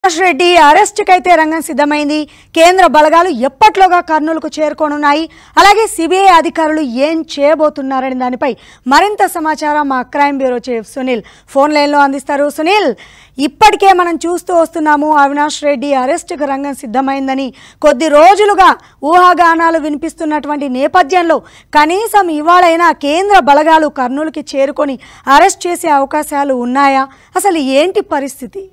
అవినాష్ రెడ్డి అరెస్టుకి అయితే రంగం సిద్ధమైంది. కేంద్ర బలగాలు ఎప్పట్లోగా కర్నూలుకు చేరుకోనున్నాయి. అలాగే సిబిఐ అధికారులు ఏం చేయబోతున్నారని దానిపై మరింత సమాచారం మా crime bureau chief Sunil phone లైన్లో అందిస్తారు. సునీల్, ఇప్పటికే మనం చూస్తూ వస్తున్నాము అవినాష్ రెడ్డి అరెస్టుకు రంగం సిద్ధమైందని. కొద్ది రోజులుగా ఊహాగానాలు వినిపిస్తున్నటువంటి నేపథ్యంలో కనీసం ఇవాళైనా కేంద్ర బలగాలు కర్నూలుకి చేరుకొని అరెస్ట్ చేసే అవకాశాలు ఉన్నాయా? అసలు ఏంటి పరిస్థితి?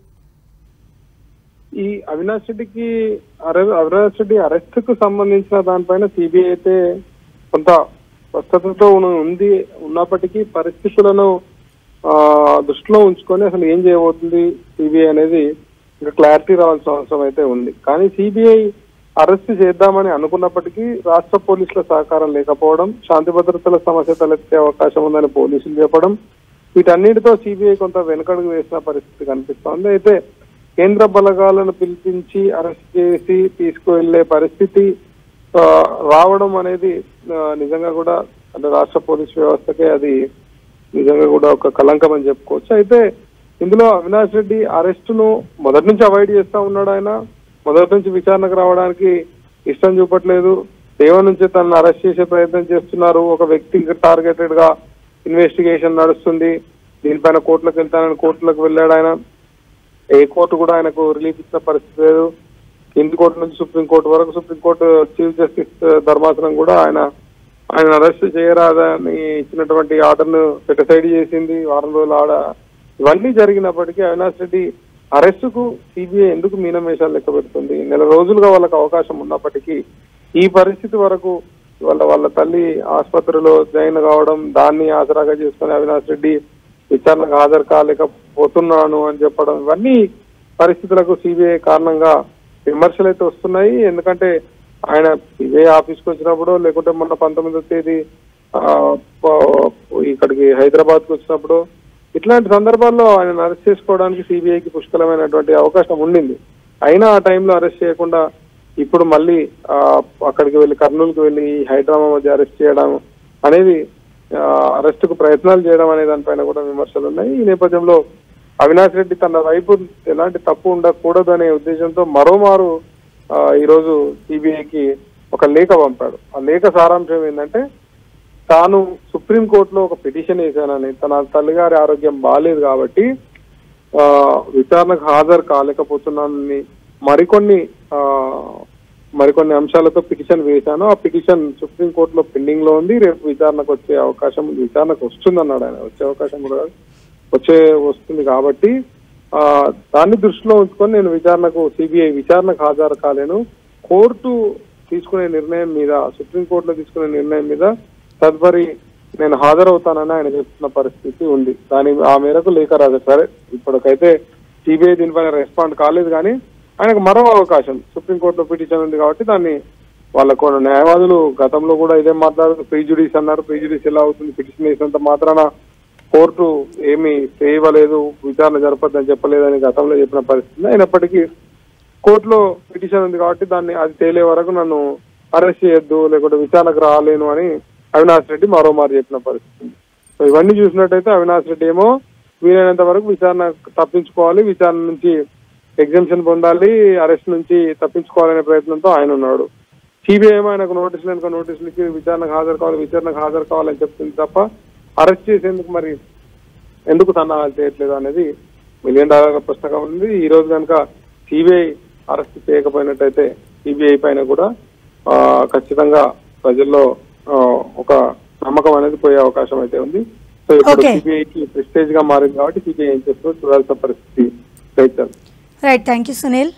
ఈ అవినాష్ రెడ్డి అరెస్ట్ కు సంబంధించిన దానిపైన సిబిఐ అయితే కొంత స్పష్టతతో ఉన్నప్పటికీ పరిస్థితులను దృష్టిలో ఉంచుకొని అసలు ఏం చేయబోతుంది సిబిఐ అనేది ఇంకా క్లారిటీ రావాల్సిన అవసరం అయితే ఉంది. కానీ సిబిఐ అరెస్ట్ చేద్దామని అనుకున్నప్పటికీ రాష్ట్ర పోలీసుల సహకారం లేకపోవడం, శాంతి భద్రతల సమస్య తలెత్తే అవకాశం ఉందని పోలీసులు చెప్పడం, వీటన్నిటితో సిబిఐ కొంత వెనుకడుగు వేసిన పరిస్థితి కనిపిస్తోంది. అయితే కేంద్ర బలగాలను పిలిపించి అరెస్ట్ చేసి తీసుకువెళ్లే పరిస్థితి రావడం అనేది నిజంగా కూడా అంటే రాష్ట్ర పోలీస్ వ్యవస్థకే అది నిజంగా కూడా ఒక కలంకం అని చెప్పుకోవచ్చు. అయితే ఇందులో అవినాష్ రెడ్డి అరెస్టును మొదటి నుంచి అవాయిడ్ చేస్తా ఉన్నాడు. ఆయన మొదటి నుంచి విచారణకు రావడానికి ఇష్టం చూపట్లేదు. దేవ నుంచి తనను అరెస్ట్ చేసే ప్రయత్నం చేస్తున్నారు. ఒక వ్యక్తికి టార్గెటెడ్ గా ఇన్వెస్టిగేషన్ నడుస్తుంది. దీనిపైన కోర్టులకు వెళ్తానని కోర్టులకు వెళ్ళాడు ఆయన. ఏ కోర్టు కూడా ఆయనకు రిలీఫ్ ఇచ్చిన పరిస్థితి లేదు. కింది కోర్టు నుంచి సుప్రీంకోర్టు వరకు సుప్రీంకోర్టు చీఫ్ జస్టిస్ ధర్మాసనం కూడా ఆయన అరెస్ట్ చేయరాదని ఇచ్చినటువంటి ఆర్డర్ను సెటిసైడ్ చేసింది. వారం రోజులు ఇవన్నీ జరిగినప్పటికీ అవినాష్ రెడ్డి అరెస్టుకు సిబిఐ ఎందుకు మీనమేషాలు లెక్క పెడుతుంది? నెల రోజులుగా వాళ్ళకు అవకాశం ఉన్నప్పటికీ ఈ పరిస్థితి వరకు వాళ్ళ తల్లి ఆసుపత్రిలో జాయిన్ కావడం, దాన్ని ఆసరాగా చేసుకుని అవినాష్ రెడ్డి విచారణకు హాజరు కాలేకపోతున్నాను అని చెప్పడం, ఇవన్నీ పరిస్థితులకు సిబిఐ కారణంగా విమర్శలు అయితే వస్తున్నాయి. ఎందుకంటే ఆయన సిబిఐ ఆఫీస్కి వచ్చినప్పుడు, లేకుంటే మొన్న 19వ తేదీ ఇక్కడికి హైదరాబాద్ కు వచ్చినప్పుడు, ఇట్లాంటి సందర్భాల్లో ఆయన అరెస్ట్ చేసుకోవడానికి సిబిఐకి పుష్కలమైనటువంటి అవకాశం ఉండింది. అయినా ఆ టైంలో అరెస్ట్ చేయకుండా ఇప్పుడు మళ్ళీ అక్కడికి వెళ్ళి కర్నూలుకి వెళ్ళి హైదరాబాద్ మధ్య అరెస్ట్ చేయడం అనేది, అరెస్ట్ కు ప్రయత్నాలు చేయడం అనే దానిపైన కూడా విమర్శలు ఉన్నాయి. ఈ నేపథ్యంలో అవినాష్ రెడ్డి తన వైపు ఎలాంటి తప్పు ఉండకూడదు అనే ఉద్దేశంతో మరోమారు ఈరోజు సిబిఐకి ఒక లేఖ పంపాడు. ఆ లేఖ సారాంశం ఏంటంటే, తాను సుప్రీంకోర్టులో ఒక పిటిషన్ వేశానని, తన తల్లిగారి ఆరోగ్యం బాగాలేదు కాబట్టి విచారణకు హాజరు కాలేకపోతున్నానని మరికొన్ని అంశాలతో పిటిషన్ వేశాను. ఆ పిటిషన్ సుప్రీంకోర్టులో పెండింగ్ లో ఉంది. రేపు విచారణకు వచ్చే అవకాశం ఉంది. విచారణకు వస్తుందన్నాడు ఆయన. వచ్చే అవకాశం కూడా వస్తుంది కాబట్టి దాన్ని దృష్టిలో ఉంచుకొని నేను సిబిఐ విచారణకు హాజరు కాలేను. కోర్టు తీసుకునే నిర్ణయం మీద, సుప్రీంకోర్టులో తీసుకునే నిర్ణయం మీద తదుపరి నేను హాజరవుతానని ఆయన చెప్తున్న పరిస్థితి ఉంది. ఆ మేరకు లేఖ రాజు. సరే, ఇప్పటికైతే సిబిఐ దీనిపైన రెస్పాండ్ కాలేదు. కానీ ఆయనకు మరో అవకాశం సుప్రీంకోర్టులో పిటిషన్ ఉంది కాబట్టి దాన్ని వాళ్ళకు న్యాయవాదులు గతంలో కూడా ఇదే మాట్లాడారు. ప్రీజుడిస్ అన్నారు. ప్రీజుడిస్ ఎలా అవుతుంది? పిటిషన్ వేసినంత మాత్రాన కోర్టు ఏమీ చేయలేదు, విచారణ జరపద్దని చెప్పలేదని గతంలో చెప్పిన పరిస్థితి. అయినప్పటికీ కోర్టులో పిటిషన్ ఉంది కాబట్టి అది తేలే వరకు నన్ను అరెస్ట్ చేయొద్దు, లేకుంటే విచారణకు రాలేను అని అవినాష్ రెడ్డి మరోమారు చెప్పిన పరిస్థితి. సో ఇవన్నీ చూసినట్టయితే అవినాష్ రెడ్డి ఏమో వీలైనంత వరకు విచారణ తప్పించుకోవాలి, విచారణ నుంచి ఎగ్జంప్షన్ పొందాలి, అరెస్ట్ నుంచి తప్పించుకోవాలనే ప్రయత్నంతో ఆయన ఉన్నాడు. సిబిఐ ఏమో ఆయనకు నోటీసులకి విచారణకు హాజరు కావాలని చెప్తుంది తప్ప అరెస్ట్ చేసేందుకు మరి ఎందుకు సన్నాహాలు చేయట్లేదు అనేది $1 మిలియన్ ప్రశ్నగా ఉంది. ఈ రోజు కనుక సిబిఐ అరెస్ట్ చేయకపోయినట్టయితే సిబిఐ పైన కూడా ఖచ్చితంగా ప్రజల్లో ఒక నమ్మకం అనేది పోయే అవకాశం అయితే ఉంది. సో ఇప్పుడు సిబిఐకి ప్రెస్టేజ్ గా మారింది కాబట్టి సిబిఐ ఏం చేస్తుందో చూడాల్సిన పరిస్థితి right. Right, thank you Sunil.